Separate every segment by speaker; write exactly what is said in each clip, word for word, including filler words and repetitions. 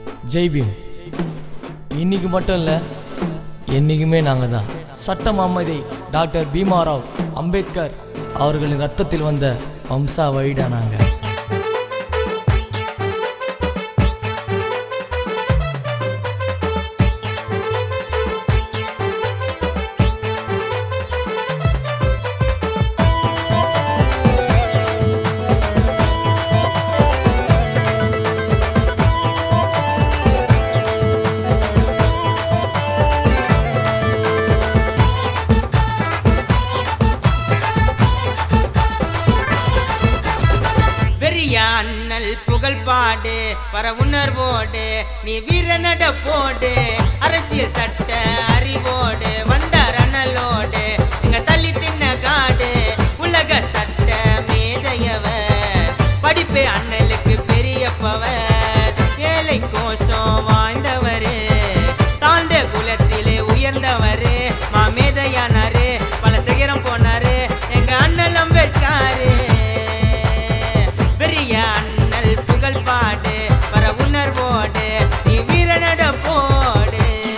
Speaker 1: ஜெய் பீம். இன்னைக்கு மட்டும் இல்லை, என்றைக்குமே நாங்கள் தான். சட்ட மாமதி டாக்டர் பீமாராவ் அம்பேத்கர் அவர்களின் ரத்தத்தில் வந்த வம்சா வழிடா நாங்கள்.
Speaker 2: அண்ணல் புகழ் பாடு பர உணர்வோடு நீ வீரநட போடு அரசியல் சட்ட அறிவோடு வந்தார் அண்ணலோடு எங்க தள்ளி தின்ன காடு உலக சட்ட மேதையவர் படிப்பே அண்ணலுக்கு பெரிய பவர் ஏழை கோஷம் வாழ்ந்தவரு தாழ்ந்த குலத்திலே உயர்ந்தவரு மாமேதையானாரு பல சிகரம் போனாரு எங்க அண்ணல் அம்பேத்கர். அண்ணல் புகழ் பாடு பர உணர்வோடு நீ வீரநட போடு.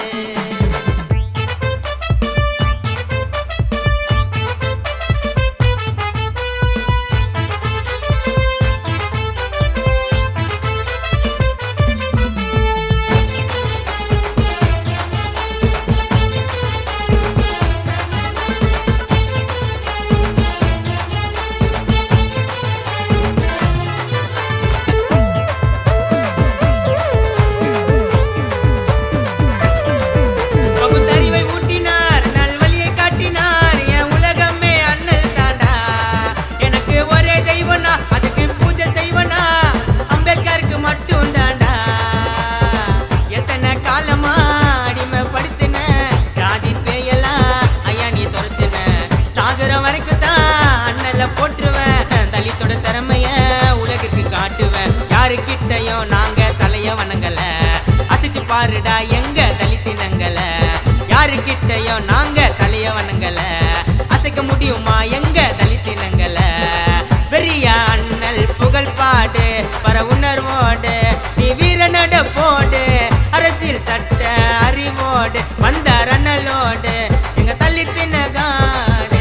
Speaker 2: யாருக்கிட்டையும் நாங்க தலைய வணங்கல அசிச்சு பாருடா எங்க தலித்தினங்கள. யாருக்கிட்டையும் நாங்க தலைய வணங்கல அசைக்க முடியுமா எங்க தலித்தினங்கள. பெரிய அண்ணல் புகழ் பாடு பர உணர்வோடு நீ வீரநட போடு அரசியல் சட்ட அறிவோடு வந்தார் அண்ணலோடு எங்க தலித்தின காடு.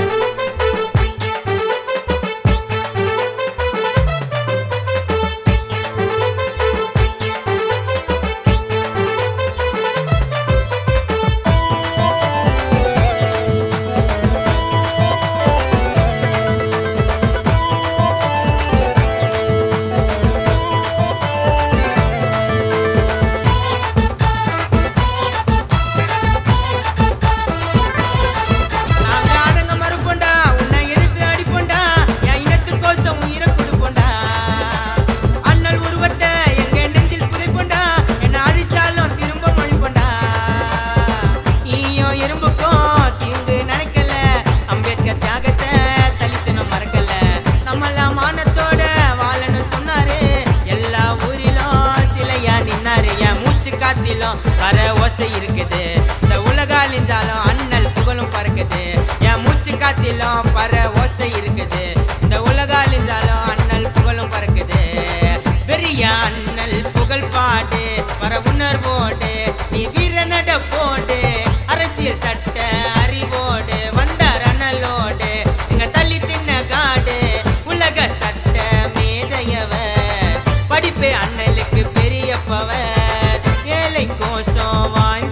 Speaker 2: பர ஓசை இருக்குது இந்த உலகாலிஞ்சாலும் அண்ணல் புகழும் பறக்குது. என் மூச்சு காத்திலும் பர ஓசை இருக்குது இந்த உலகாலிஞ்சாலும் அண்ணல் புகழும் பறக்குது. பெரிய அண்ணல் புகழ் பாடு பர உணர்வோடு நீ வீரநட போடு அரசியல் சட்ட அறிவோடு வந்தார் அண்ணலோடு எங்க தள்ளி தின்ன காடு உலக சட்ட மேதையவர் படிப்பே அண்ணலுக்கு பெரிய பவர் ஏழை கோஷம் வாய்ந்த